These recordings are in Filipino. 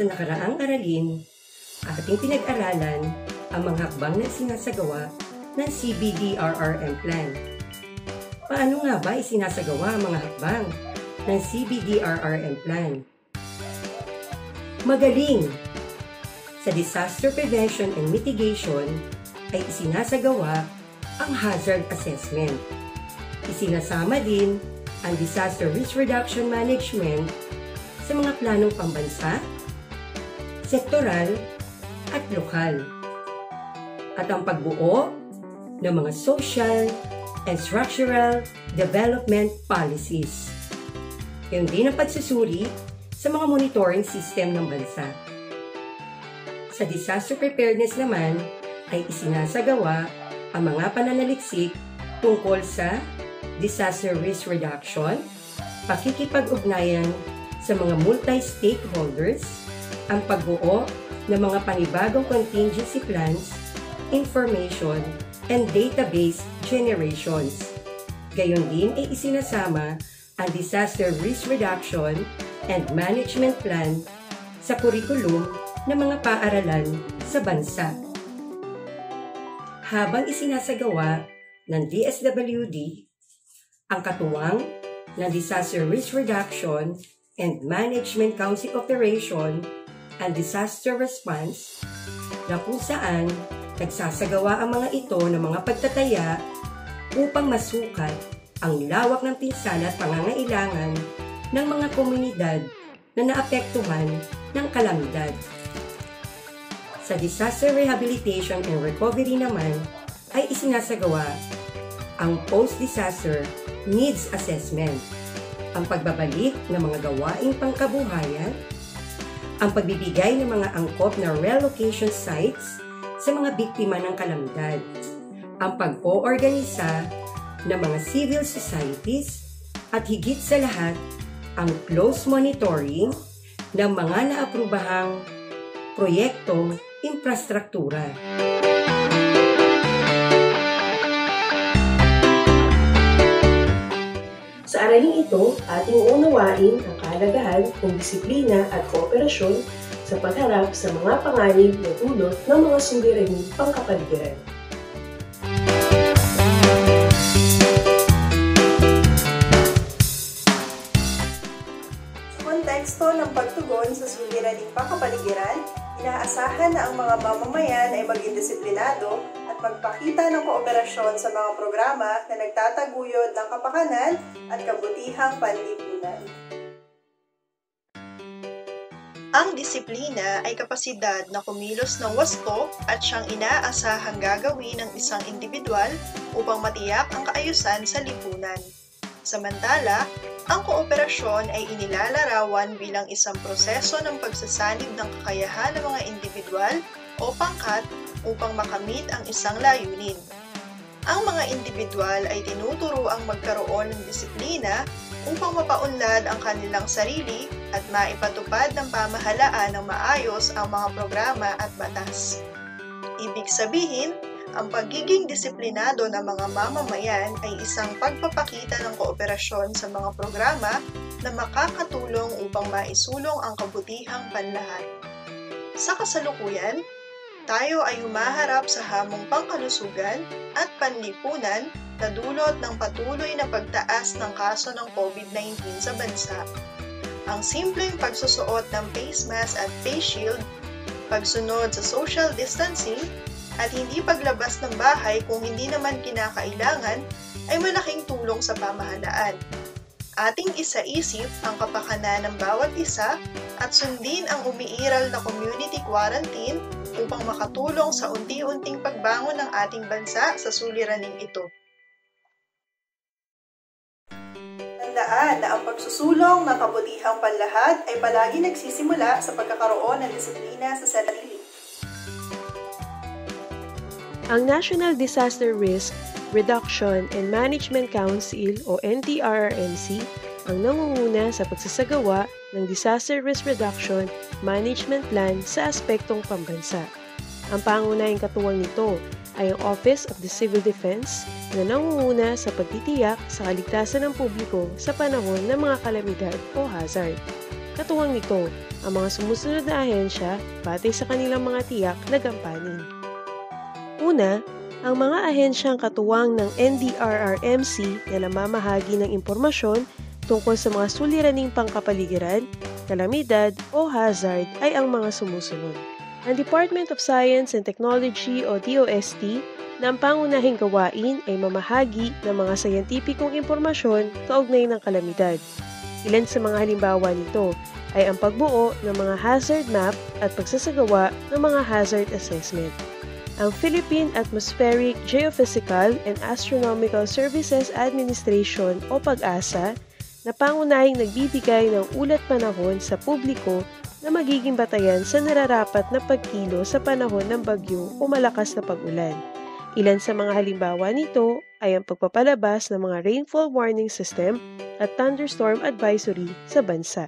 Sa nakaraang aralin, ating pinag-aralan ang mga hakbang na sinasagawa ng CBDRRM Plan. Paano nga ba isinasagawa ang mga hakbang ng CBDRRM Plan? Magaling! Sa Disaster Prevention and Mitigation ay isinasagawa ang Hazard Assessment. Isinasama din ang Disaster Risk Reduction Management sa mga planong pambansa, sektoral at lokal. At ang pagbuo ng mga social and structural development policies. Gayon din ang pagsusuri sa mga monitoring system ng bansa. Sa disaster preparedness naman ay isinasagawa ang mga pananaliksik tungkol sa disaster risk reduction, pakikipag-ugnayan sa mga multi-stakeholders, ang pagbuo ng mga panibagong contingency plans, information, and database generations. Gayon din ay isinasama ang disaster risk reduction and management plan sa kurikulum ng mga paaralan sa bansa. Habang isinasagawa ng DSWD ang katuwang ng Disaster Risk Reduction and Management Council Operation and Disaster Response, na kung saan nagsasagawa ang mga ito ng mga pagtataya upang masukat ang lawak ng pinsala at pangangailangan ng mga komunidad na naapektuhan ng kalamidad. Sa Disaster Rehabilitation and Recovery naman ay isinasagawa ang Post-Disaster Needs Assessment, ang pagbabalik ng mga gawaing pangkabuhayan, ang pagbibigay ng mga angkop na relocation sites sa mga biktima ng kalamidad, ang pag-oorganisa ng mga civil societies, at higit sa lahat, ang close monitoring ng mga naaprubahang proyektong infrastruktura. Sa aralin ito, ating uunawain ang kahalagahan ng disiplina at kooperasyon sa pagharap sa mga panganib na dulot ng mga suliraning pangkapaligiran. Sa konteksto ng pagtugon sa suliraning pangkapaligiran, inaasahan na ang mga mamamayan ay maging disiplinado at magpakita ng kooperasyon sa mga programa na nagtataguyod ng kapakanan at kabutihang panlipunan. Ang disiplina ay kapasidad na kumilos ng wasto at siyang inaasahang gagawin ng isang individual upang matiyak ang kaayusan sa lipunan. Samantala, ang kooperasyon ay inilalarawan bilang isang proseso ng pagsasanib ng kakayahan ng mga individual o pangkat upang makamit ang isang layunin. Ang mga individual ay tinuturoang magkaroon ng disiplina upang mapaunlad ang kanilang sarili at maipatupad ng pamahalaan ng maayos ang mga programa at batas. Ibig sabihin, ang pagiging disiplinado ng mga mamamayan ay isang pagpapakita ng kooperasyon sa mga programa na makakatulong upang maisulong ang kabutihang panlahat. Sa kasalukuyan, tayo ay humaharap sa hamong pangkalusugan at panlipunan na dulot ng patuloy na pagtaas ng kaso ng COVID-19 sa bansa. Ang simpleng pagsusuot ng face mask at face shield, pagsunod sa social distancing, at hindi paglabas ng bahay kung hindi naman kinakailangan ay malaking tulong sa pamahalaan. Ating isaisip ang kapakanan ng bawat isa at sundin ang umiiral na community quarantine upang makatulong sa unti-unting pagbangon ng ating bansa sa suliraning ito. Tandaan na ang pagsusulong ng kabutihang panlahat ay palagi nagsisimula sa pagkakaroon ng disiplina sa sarili. Ang National Disaster Risk Reduction and Management Council o NDRRMC ang nangunguna sa pagsasagawa ng Disaster Risk Reduction Management Plan sa aspektong pambansa. Ang pangunahing katuwang nito ay ang Office of the Civil Defense na nangunguna sa pagtitiyak sa kaligtasan ng publiko sa panahon ng mga kalamidad o hazard. Katuwang nito ang mga sumusunod na ahensya batay sa kanilang mga tiyak na gampanin. Una, ang mga ahensyang katuwang ng NDRRMC na namamahagi ng impormasyon tungkol sa mga suliraning pangkapaligiran, kalamidad o hazard ay ang mga sumusunod. Ang Department of Science and Technology o DOST na ang pangunahing gawain ay mamahagi ng mga sayentipikong impormasyon kaugnay ng kalamidad. Ilan sa mga halimbawa nito ay ang pagbuo ng mga hazard map at pagsasagawa ng mga hazard assessment. Ang Philippine Atmospheric, Geophysical and Astronomical Services Administration o PAGASA na pangunahing nagbibigay ng ulat panahon sa publiko na magiging batayan sa nararapat na pagkilo sa panahon ng bagyo o malakas na pag-ulan. Ilan sa mga halimbawa nito ay ang pagpapalabas ng mga rainfall warning system at thunderstorm advisory sa bansa.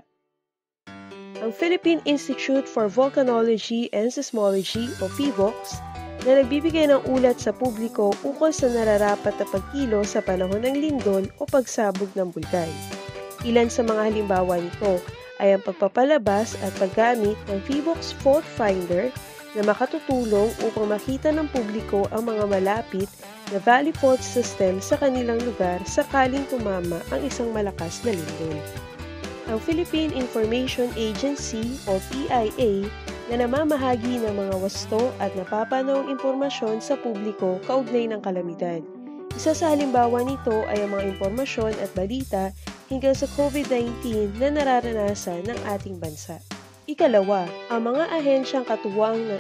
Ang Philippine Institute for Volcanology and Seismology o PHIVOLCS na nagbibigay ng ulat sa publiko ukol sa nararapat na pagkilo sa panahon ng lindol o pagsabog ng bulkan. Ilan sa mga halimbawa nito ay ang pagpapalabas at paggamit ng PHIVOLCS Fault Finder na makatutulong upang makita ng publiko ang mga malapit na valley fault system sa kanilang lugar sakaling tumama ang isang malakas na lindol. Ang Philippine Information Agency o PIA na namamahagi ng mga wasto at napapanahong impormasyon sa publiko kaugnay ng kalamidad. Isa sa halimbawa nito ay ang mga impormasyon at balita hinggil sa COVID-19 na nararanasan ng ating bansa. Ikalawa, ang mga ahensyang katuwang ng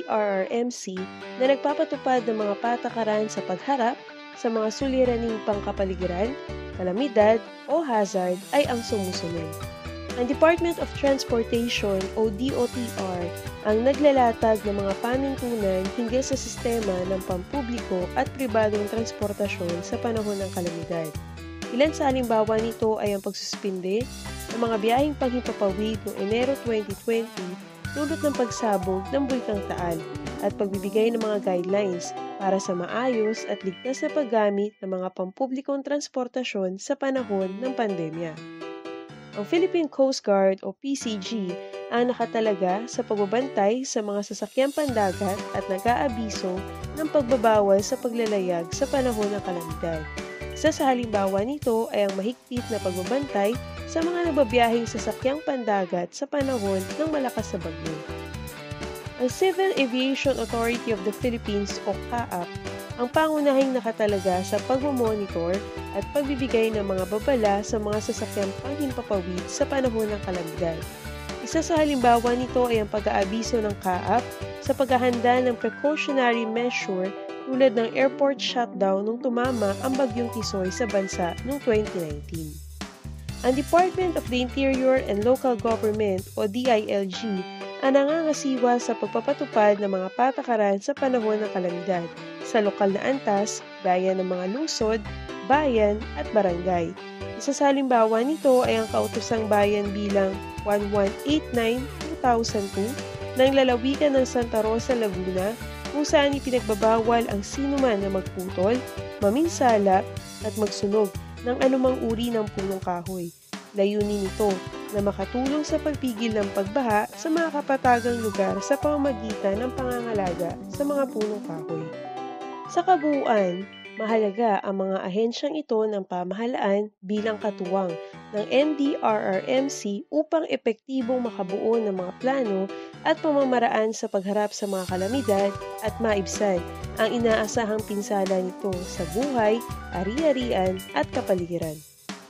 NDRRMC na nagpapatupad ng mga patakaran sa pagharap sa mga suliraning pangkapaligiran, kalamidad o hazard ay ang sumusunod. Ang Department of Transportation o DOTR ang naglalatag ng mga panuntunan hinggil sa sistema ng pampubliko at pribadong transportasyon sa panahon ng kalamidad. Ilan sa halimbawa nito ay ang pagsuspinde ng mga biyaheng panghimpapawid noong Enero 2020 dulot ng pagsabog ng Bulkang Taal at pagbibigay ng mga guidelines para sa maayos at ligtas na paggamit ng mga pampublikong transportasyon sa panahon ng pandemya. Ang Philippine Coast Guard o PCG ang nakatalaga sa pagbabantay sa mga sasakyang pandagat at nag-aabiso ng pagbabawal sa paglalayag sa panahon ng kalamidad. Isa sa halimbawa nito ay ang mahigpit na pagbabantay sa mga nagbabiyaheng sasakyang pandagat sa panahon ng malakas na bagyo. Ang Civil Aviation Authority of the Philippines o CAAP ang pangunahing nakatalaga sa pagmomonitor at pagbibigay ng mga babala sa mga sasakyang panghimpapawid sa panahon ng kalamidad. Isa sa halimbawa nito ay ang pag-aabiso ng CAAP sa paghahanda ng precautionary measure tulad ng airport shutdown nung tumama ang bagyong Tisoy sa bansa noong 2019. Ang Department of the Interior and Local Government o DILG ang nangangasiwa sa pagpapatupad ng mga patakaran sa panahon ng kalamidad sa lokal na antas, gaya ng mga lungsod, bayan at barangay. Isa sa halimbawa nito ay ang Kautosang Bayan bilang 1189-2002 ng lalawigan ng Santa Rosa, Laguna, kung saan ipinagbabawal ang sinuman na magputol, maminsala at magsunog ng anumang uri ng punong kahoy. Layunin nito na makatulong sa pagpigil ng pagbaha sa mga kapatagang lugar sa pamamagitan ng pangangalaga sa mga punong kahoy. Sa kabuuan, mahalaga ang mga ahensyang ito ng pamahalaan bilang katuwang ng NDRRMC upang epektibong makabuo ng mga plano at pamamaraan sa pagharap sa mga kalamidad at maibsan ang inaasahang pinsala nito sa buhay, ari-arian at kapaligiran.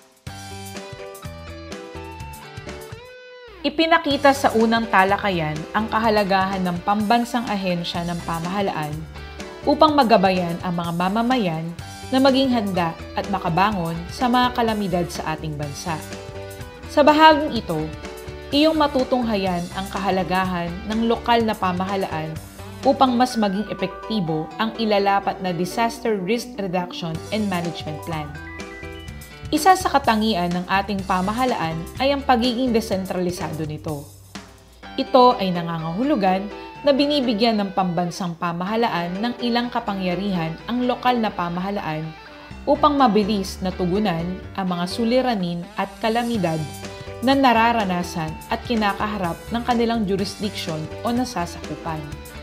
Ipinakita sa unang talakayan ang kahalagahan ng pambansang ahensya ng pamahalaan upang magabayan ang mga mamamayan na maging handa at makabangon sa mga kalamidad sa ating bansa. Sa bahaging ito, iyong matutunghayan ang kahalagahan ng lokal na pamahalaan upang mas maging epektibo ang ilalapat na Disaster Risk Reduction and Management Plan. Isa sa katangian ng ating pamahalaan ay ang pagiging desentralisado nito. Ito ay nangangahulugan na binibigyan ng pambansang pamahalaan ng ilang kapangyarihan ang lokal na pamahalaan upang mabilis na tugunan ang mga suliranin at kalamidad na nararanasan at kinakaharap ng kanilang jurisdiction o nasasakupan.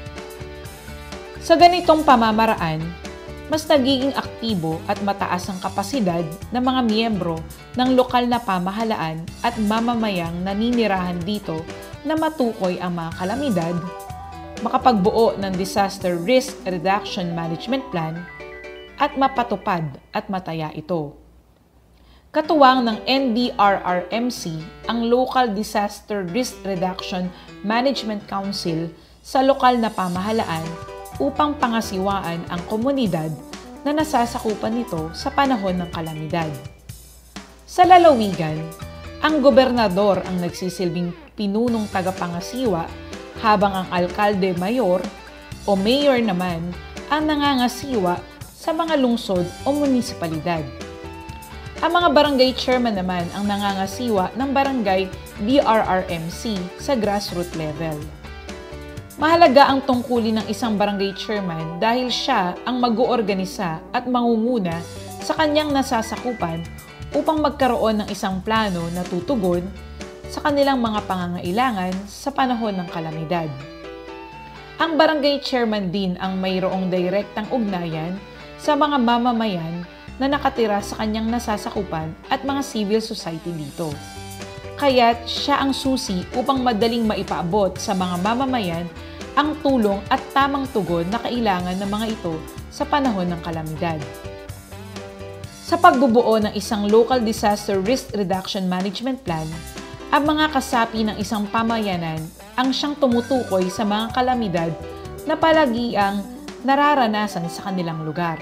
Sa ganitong pamamaraan, mas nagiging aktibo at mataas ang kapasidad ng mga miyembro ng lokal na pamahalaan at mamamayang naninirahan dito na matukoy ang mga kalamidad, makapagbuo ng Disaster Risk Reduction Management Plan, at mapatupad at mataya ito. Katuwang ng NDRRMC ang Local Disaster Risk Reduction Management Council sa lokal na pamahalaan upang pangasiwaan ang komunidad na nasasakupan nito sa panahon ng kalamidad. Sa lalawigan, ang gobernador ang nagsisilbing pinunong tagapangasiwa habang ang alkalde-mayor o mayor naman ang nangangasiwa sa mga lungsod o munisipalidad. Ang mga barangay chairman naman ang nangangasiwa ng barangay DRRMC sa grassroots level. Mahalaga ang tungkulin ng isang barangay chairman dahil siya ang mag-oorganisa at mangunguna sa kanyang nasasakupan upang magkaroon ng isang plano na tutugon sa kanilang mga pangangailangan sa panahon ng kalamidad. Ang barangay chairman din ang mayroong direktang ugnayan sa mga mamamayan na nakatira sa kanyang nasasakupan at mga civil society dito. Kaya't siya ang susi upang madaling maipaabot sa mga mamamayan ang tulong at tamang tugon na kailangan ng mga ito sa panahon ng kalamidad. Sa pagbubuo ng isang Local Disaster Risk Reduction Management Plan, ang mga kasapi ng isang pamayanan ang siyang tumutukoy sa mga kalamidad na palagiang nararanasan sa kanilang lugar.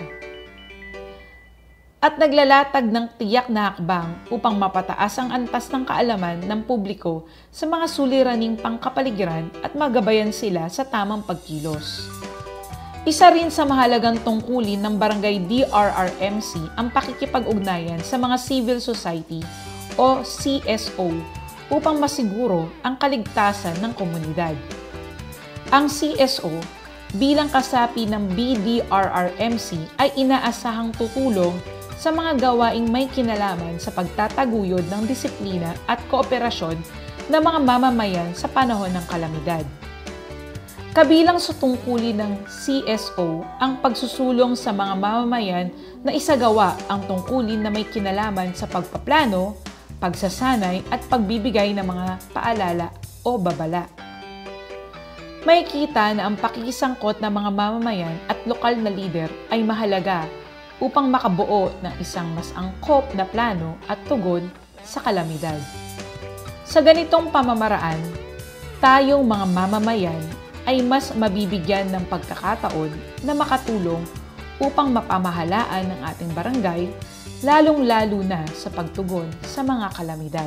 At naglalatag ng tiyak na hakbang upang mapataas ang antas ng kaalaman ng publiko sa mga suliraning pangkapaligiran at magabayan sila sa tamang pagkilos. Isa rin sa mahalagang tungkulin ng Barangay DRRMC ang pakikipag-ugnayan sa mga civil society o CSO upang masiguro ang kaligtasan ng komunidad. Ang CSO bilang kasapi ng BDRRMC ay inaasahang tutulong sa mga gawaing may kinalaman sa pagtataguyod ng disiplina at kooperasyon ng mga mamamayan sa panahon ng kalamidad. Kabilang sa tungkulin ng CSO ang pagsusulong sa mga mamamayan na isagawa ang tungkulin na may kinalaman sa pagpaplano, pagsasanay at pagbibigay ng mga paalala o babala. May kita na ang pakikisangkot ng mga mamamayan at lokal na lider ay mahalaga upang makabuo ng isang mas angkop na plano at tugon sa kalamidad. Sa ganitong pamamaraan, tayong mga mamamayan ay mas mabibigyan ng pagkakataon na makatulong upang mapamahalaan ang ating barangay, lalong-lalo na sa pagtugon sa mga kalamidad.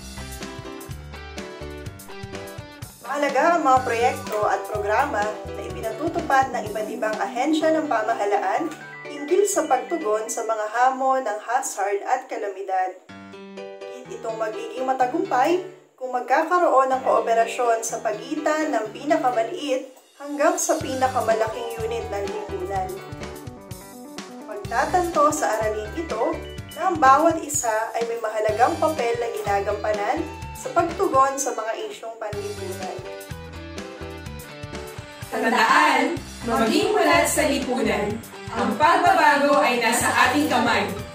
Mahalaga ang mga proyekto at programa na ipinatutupad ng iba't ibang ahensya ng pamahalaan hinggil sa pagtugon sa mga hamon ng hazard at kalamidad. Itong magiging matagumpay kung magkakaroon ng kooperasyon sa pagitan ng pinakamaliit hanggang sa pinakamalaking unit ng lipunan. Pagtatanto sa aralin ito na ang bawat isa ay may mahalagang papel na ginagampanan sa pagtugon sa mga isyong panlipunan. Tandaan, maging mulat sa lipunan, ang pagbabago ay nasa ating kamay.